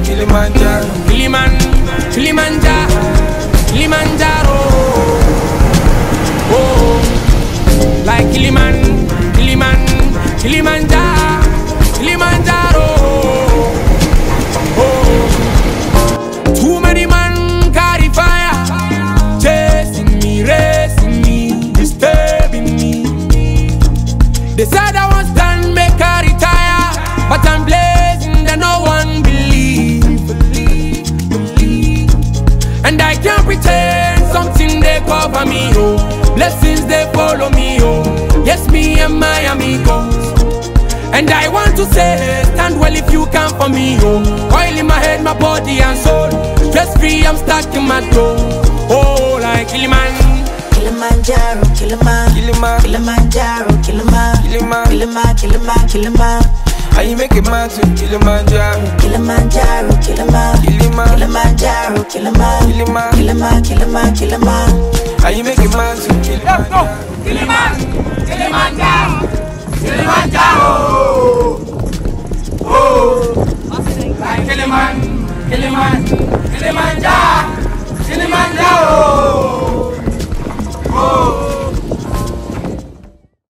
Kilimanjaro, Kilimanjaro, Kilimanjaro. Oh, like Kilimanjaro, Kilimanjaro. Oh, too many man carry fire, chasing me, racing me, disturbing me. They said I was done, make I retire, but I'm blazing that no one believe. And I can't pretend something they cover me, oh. Blessings they follow me, oh. Yes, me and my amigos. And I want to say, stand well if you come for me, oh. Oil in my head, my body and soul. Stress free, I'm stuck in my toe. Oh, like Kilimanjaro, Kilimanjaro, Kilimanjaro. How you make it man to Kilimanjaro, Kilimanjaro. How you make it man to Kilimanjaro? Kilimanjaro. Oh, like Kilimanjaro.